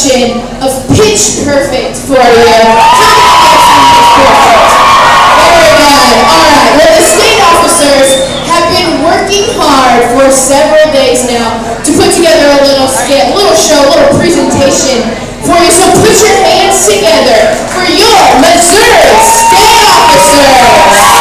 production of Pitch Perfect for you. Very good. Alright, well the state officers have been working hard for several days now to put together a little skit, a little show, a little presentation for you. So put your hands together for your Missouri State Officers.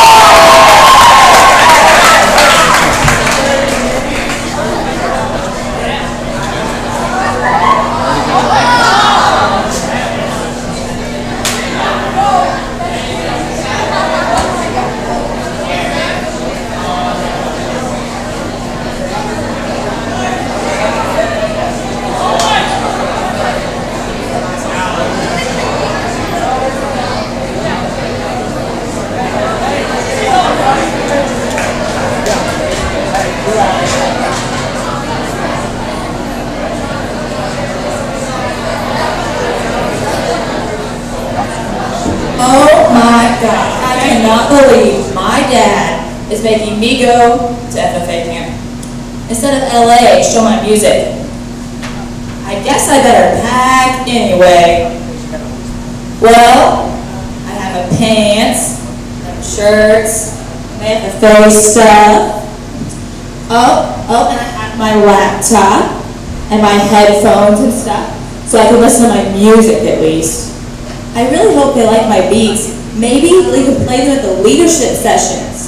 Oh my God, I cannot believe my dad is making me go to FFA camp instead of LA, show my music. I guess I better pack anyway. Well, I have my pants, I have shirts, I have FFA stuff. Oh, and I have my laptop and my headphones and stuff, so I can listen to my music at least. I really hope they like my beats. Maybe we can play them at the leadership sessions.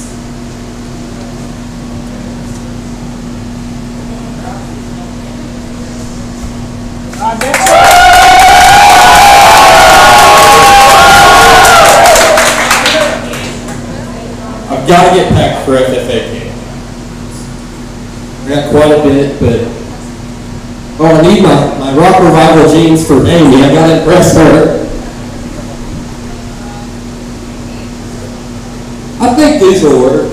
I've got to get packed for FFA camp. I got quite a bit, but I need my rock revival jeans for Amy. I got to impress her. I think these will work.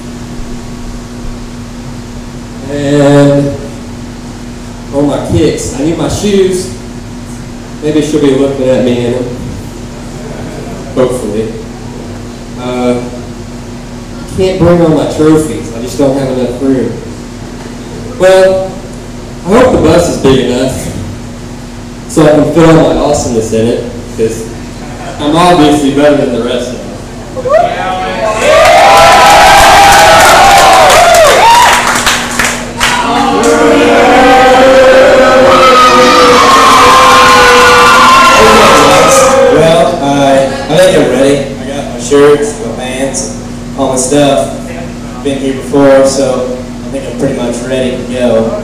And my kicks. I need my shoes. Maybe she'll be looking at me in them. Hopefully. Can't bring all my trophies. I just don't have enough room. Well, I hope the bus is big enough so I can fit all my awesomeness in it, because I'm obviously better than the rest of them. Well, I think I'm ready. I got my shirts, my pants, all my stuff. Been here before, so I think I'm pretty much ready to go.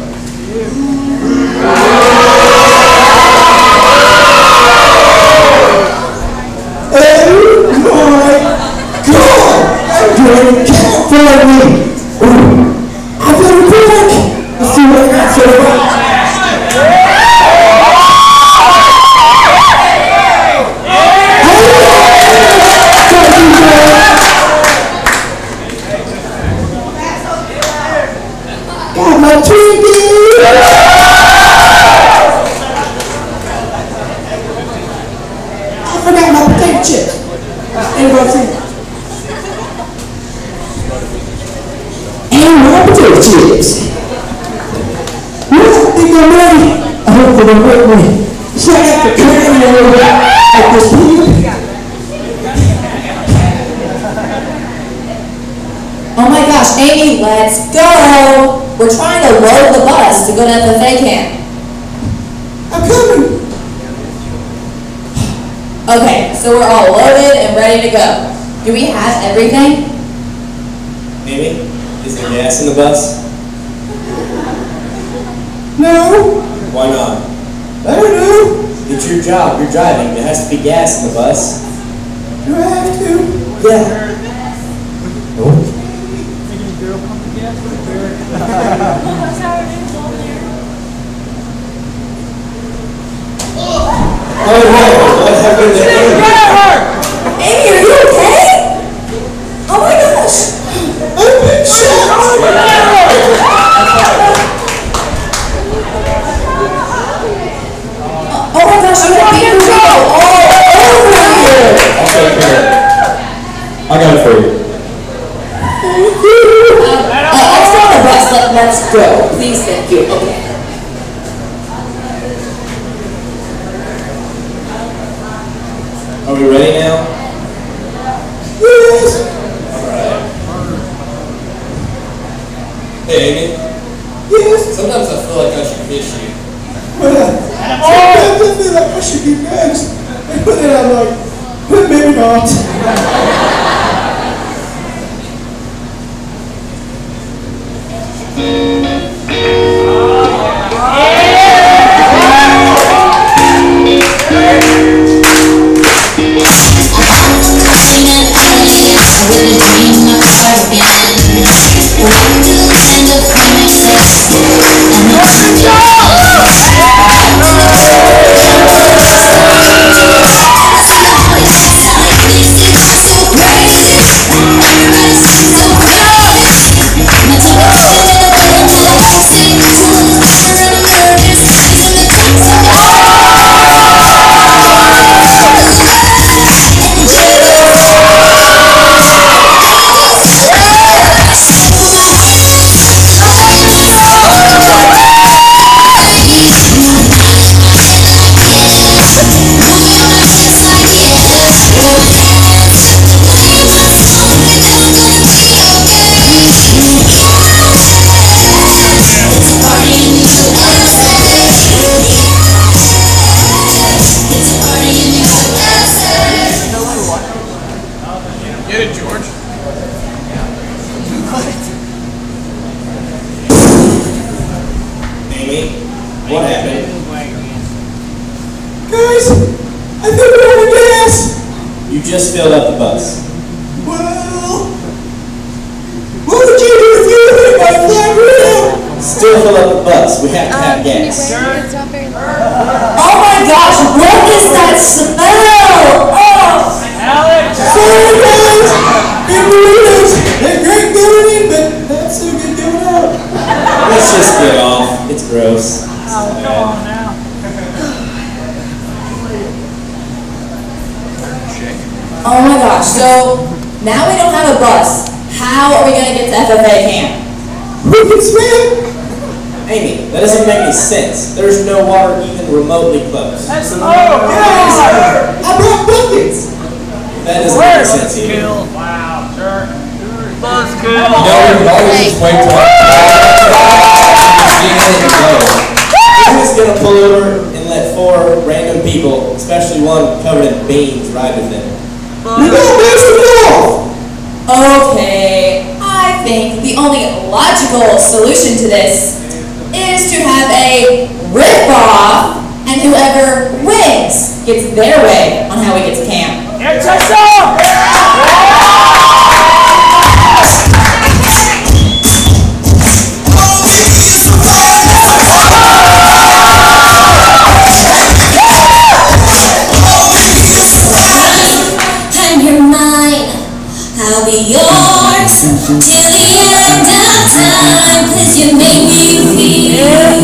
Oh my God! I'm doing camp for me! I've got a break! Let's see what I got so far. Got my Twinkie! I forgot my potato chips. Anybody see that? And my potato chips. Well, I think I'm ready. I hope they don't hurt me. Shout out to Karen a little bit at this point. Oh my gosh, Amy, let's go! We're trying to load the bus to go to FFA camp. I'm coming. Okay, so we're all loaded and ready to go. Do we have everything? Amy, is there gas in the bus? No. Why not? I don't know. It's your job. You're driving. There has to be gas in the bus. Do I have to? Yeah. Oh. Oh no! What happened to Amy? Amy, are you okay? Oh my gosh! I've been shot! Oh my gosh, you have people all over here! I'll take care of it. I got it for you. Let's go on the bus. Let's go. Please, thank you. Okay. guys? Hey, Amy. Yes? Sometimes I feel like I should kiss you. Well, sometimes I feel like I should be next. But then I'm like, well, maybe not. What happened? Guys, I think we're out of gas. You just filled up the bus. Well, what would you do if you hit my flat wheel? Still fill up the bus. We have to have gas. It's not very loud. Oh my gosh, what is that smell? Oh! Alex! Sorry guys, and burritos. They're great going in, but not so good going out. Let's just get off. It's gross. Oh, come on now. Oh my gosh, so now we don't have a bus. How are we going to get to FFA camp? We can swim. Amy, that doesn't make any sense. There's no water even remotely close. Guys, I brought buckets. That doesn't make sense either. Wow, sure. Buzz You know, we could always just wait till Who's gonna pull over and let 4 random people, especially one covered in beans, ride with them? We got basketball. Okay, I think the only logical solution to this is to have a rip-off, and whoever wins gets their way on how we get to camp. Here, Tessa! I'll be yours till the end of time, 'cause you make me feel. Yeah,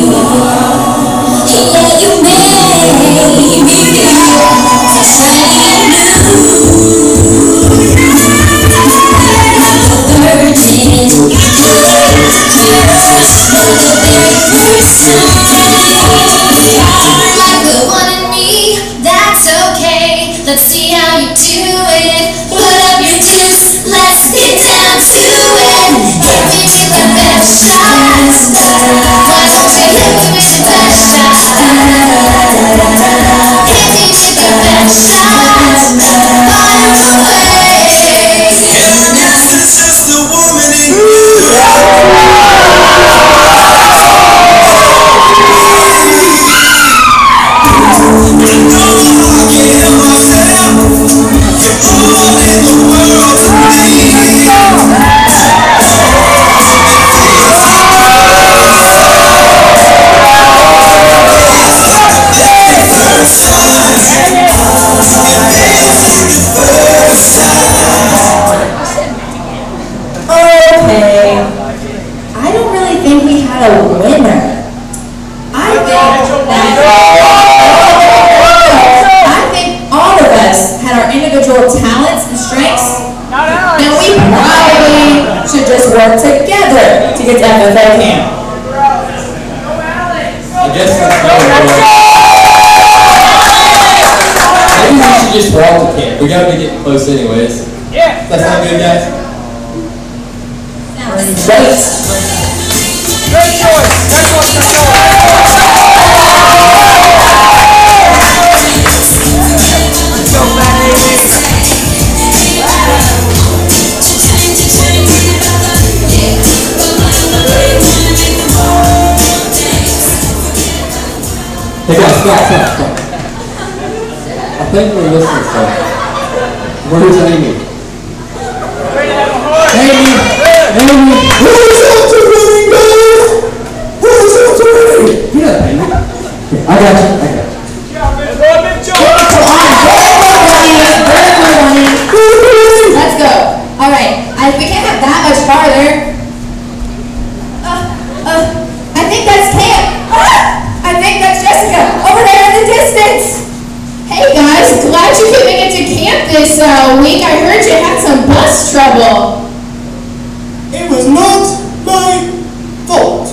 you make me feel so shiny and blue. Virgin, like the one in me, that's okay. Let's see how you do it. Put up your juice, let's get down to it. Hit me with the best shot. Why don't you hit me with the best shot? Hit me with the best shot. Fire away. And I guess it's just the woman in you. Okay, I don't really think we had a winner. I think all of us had our individual talents and strengths, and we probably should just work together to get to FFA camp. I guess that's maybe we should just walk to camp. We gotta be getting close anyways. Yeah. Does that sound good, guys? Great. Great choice. That's what's the choice. Let's go, Mathis. Hey guys, stop. I think we're listening to something. Where's Amy? Amy! Where's Ultraman, guys? Where's Ultraman? Get up, Amy. I got you. Let's go. All right. We can't have that much farther. I think that's Cam. I think that's Jessica over there in the distance. Hey guys, glad you could make it to camp this week. I heard you had some bus trouble. It was not my fault.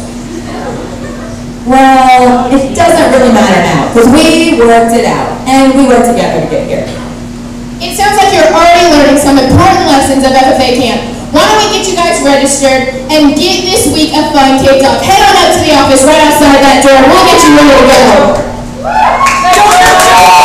Well, it doesn't really matter now, because we worked it out, and we worked together to get here. It sounds like you're already learning some important lessons of FFA camp. Why don't we get you guys registered and get this week of fun kicked off? Head on up to the office right outside that door. We'll get you ready to go.